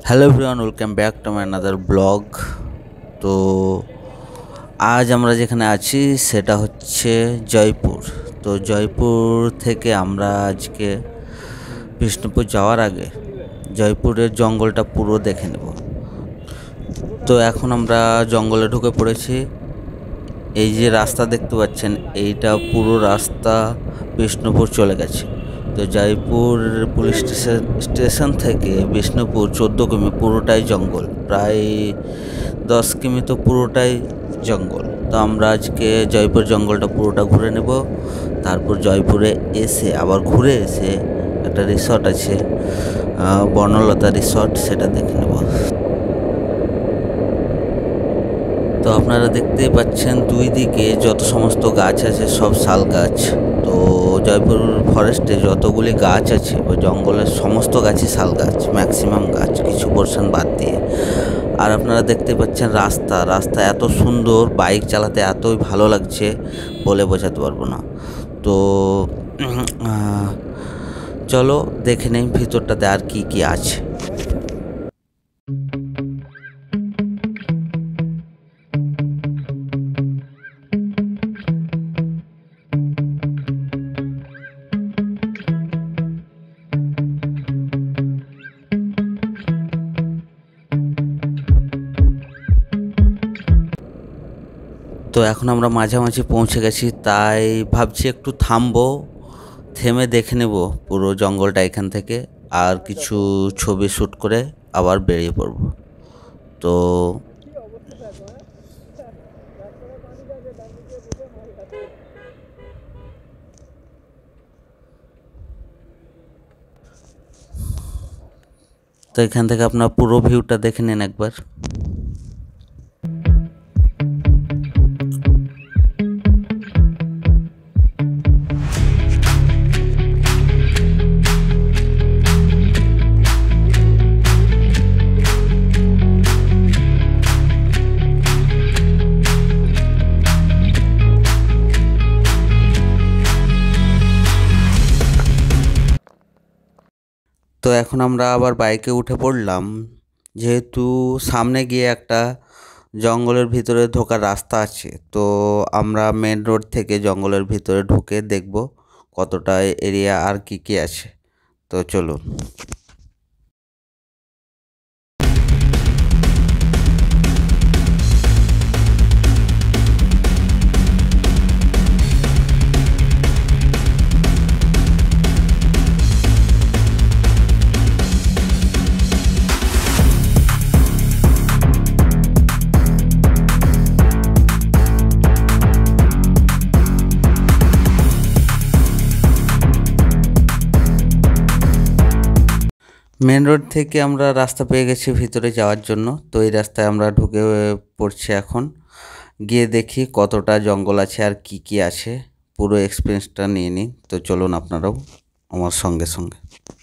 Hello everyone, welcome back to my another blog. তো আজ আমরা যেখানে আছি সেটা হচ্ছে জয়পুর। তো জয়পুর থেকে আমরা আজকে বিষ্ণুপুর যাওয়ার আগে জয়পুরের জঙ্গলটা পুরো দেখে নেব। তো এখন আমরা জঙ্গলে ঢুকে পড়েছি। এই যে রাস্তা দেখতে পাচ্ছেন, এইটা পুরো রাস্তা বিষ্ণুপুর চলে গেছে। তো জয়পুর পুলিশ স্টেশন থেকে বিষ্ণুপুর 14 কিমি পুরোটাই জঙ্গল, প্রায় 10 কিমি তো পুরোটাই জঙ্গল। তো আমরা আজকে জয়পুর জঙ্গলটা পুরোটা ঘুরে নেব। তারপর জয়পুরে এসে আবার ঘুরে এসে একটা রিসর্ট আছে, বনলতা রিসর্ট, সেটা দেখে নেব। তো আপনারা দেখতেই পাচ্ছেন দুই দিকে যত সমস্ত গাছ আছে সব শাল গাছ। তো জয়পুর ফরেস্টে যতগুলি গাছ আছে বা জঙ্গলের সমস্ত গাছই শাল গাছ, ম্যাক্সিমাম গাছ, কিছু পোর্শন বাদ দিয়ে। আর আপনারা দেখতে পাচ্ছেন রাস্তা এত সুন্দর, বাইক চালাতে এতই ভালো লাগছে বলে বোঝাতে পারবো না। তো চলো দেখে নেই ভিতরটাতে আর কি কি আছে। তো এখন আমরা মাঝামাঝি পৌঁছে গেছি, তাই ভাবছি একটু থামবো, থেমে দেখে নেব পুরো জঙ্গলটা এখান থেকে, আর কিছু ছবি শ্যুট করে আবার বেরিয়ে পড়ব। তো তো এখান থেকে আপনার পুরো ভিউটা দেখে নিন একবার। তো এখন আমরা আবার বাইকে উঠে পড়লাম, যেহেতু সামনে গিয়ে একটা জঙ্গলের ভিতরে ঢোকার রাস্তা আছে। তো আমরা মেন রোড থেকে জঙ্গলের ভিতরে ঢুকে দেখব কতটা এরিয়া আর কি কি আছে। তো চলুন। মেন রোড থেকে আমরা রাস্তা পেয়ে গেছি ভিতরে যাওয়ার জন্য। তো এই রাস্তায় আমরা ঢুকে পড়ছি এখন, গিয়ে দেখি কতটা জঙ্গল আছে আর কি কি আছে, পুরো এক্সপিরিয়েন্সটা নিয়ে নিই। তো চলুন আপনারাও আমার সঙ্গে সঙ্গে।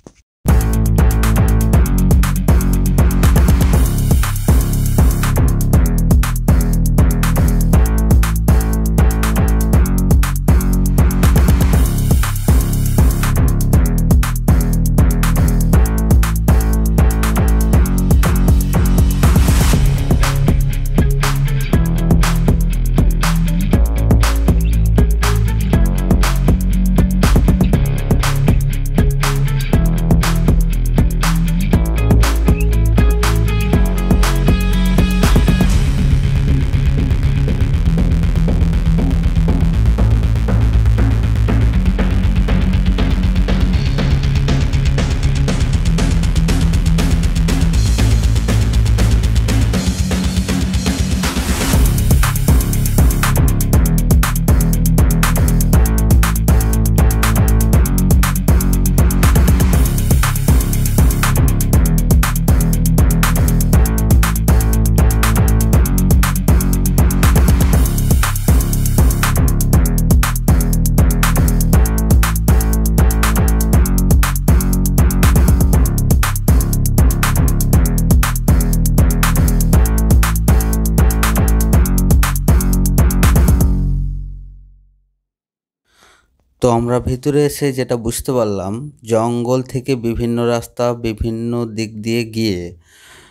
তো আমরা ভিতরে এসে যেটা বুঝতে পারলাম, জঙ্গল থেকে বিভিন্ন রাস্তা বিভিন্ন দিক দিয়ে গিয়ে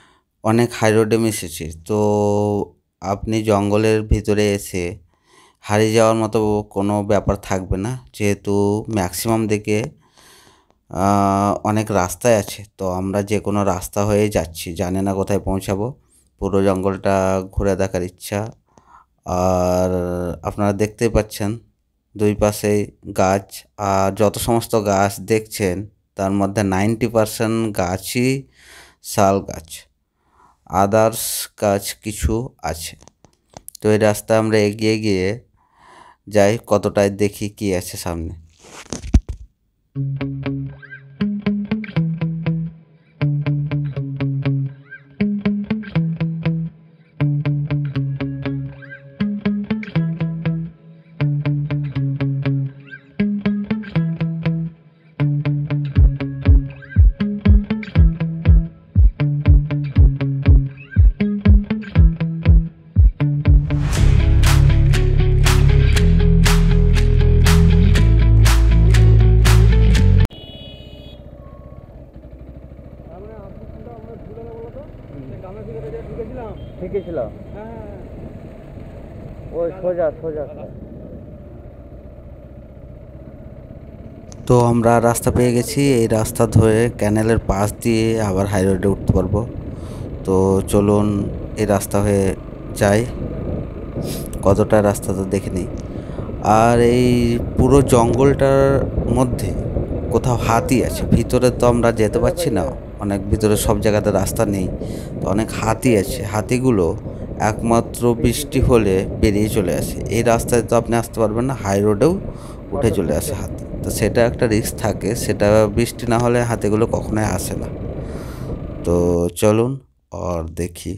অনেক হাই রোডে মিশেছে। তো আপনি জঙ্গলের ভিতরে এসে হারিয়ে যাওয়ার মতো কোনো ব্যাপার থাকবে না, যেহেতু ম্যাক্সিমাম দিকে অনেক রাস্তায় আছে। তো আমরা যে কোনো রাস্তা হয়ে যাচ্ছি, জানি না কোথায় পৌঁছাবো। পুরো জঙ্গলটা ঘুরে দেখার ইচ্ছা। আর আপনারা দেখতেই পাচ্ছেন দুই পাশেই গাছ, আর যত সমস্ত গাছ দেখছেন তার মধ্যে 90% গাছই শাল গাছ, আদার্স গাছ কিছু আছে। তো এই রাস্তা আমরা এগিয়ে গিয়ে যাই, কতটাই দেখি কি আছে সামনে। ঢুকেছিলাম ওই সোজা সোজা। তো আমরা রাস্তা পেয়ে গেছি, এই রাস্তা ধরে ক্যানেলের পাশ দিয়ে আবার হাই রোডে উঠতে পারবো। তো চলুন এই রাস্তা হয়ে যাই, কতটা রাস্তা তো দেখে নিই। আর এই পুরো জঙ্গলটার মধ্যে কোথাও হাতি আছে, ভিতরে তো আমরা যেতে পারছি না, অনেক ভিতরে সব জায়গাতে রাস্তা নেই। তো অনেক হাতি আছে, হাতিগুলো একমাত্র বৃষ্টি হলে বেরিয়ে চলে আসে। এই রাস্তায় তো আপনি আসতে পারবেন না, হাই রোডেও উঠে চলে আসে হাতি। তো সেটা একটা রিস্ক থাকে, সেটা বৃষ্টি না হলে হাতিগুলো কখনোই আসে না। তো চলুন আর দেখি।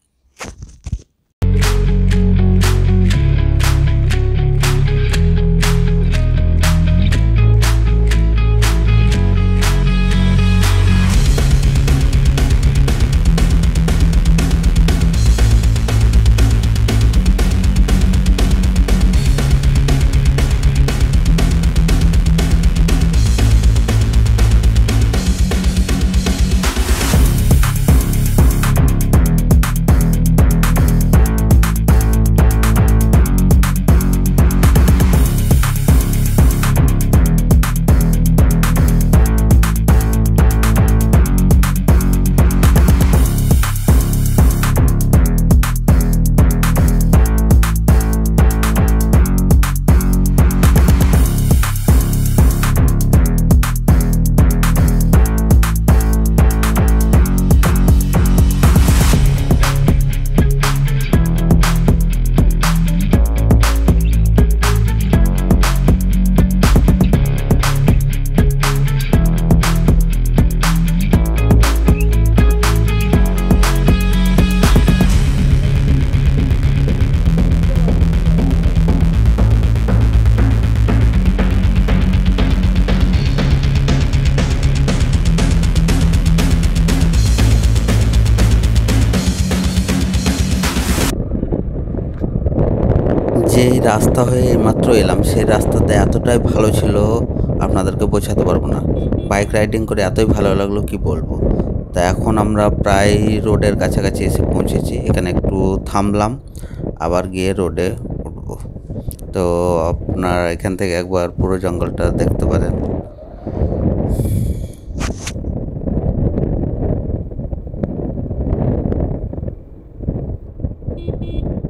যে রাস্তা হয়ে এইমাত্র এলাম, সেই রাস্তাতে এতটাই ভালো ছিল আপনাদেরকে বোঝাতে পারবো না। বাইক রাইডিং করে এতই ভালো লাগলো কি বলবো। তা এখন আমরা প্রায় রোডের কাছাকাছি এসে পৌঁছেছি, এখানে একটু থামলাম, আবার গিয়ে রোডে উঠবো। তো আপনার এখান থেকে একবার পুরো জঙ্গলটা দেখতে পারেন।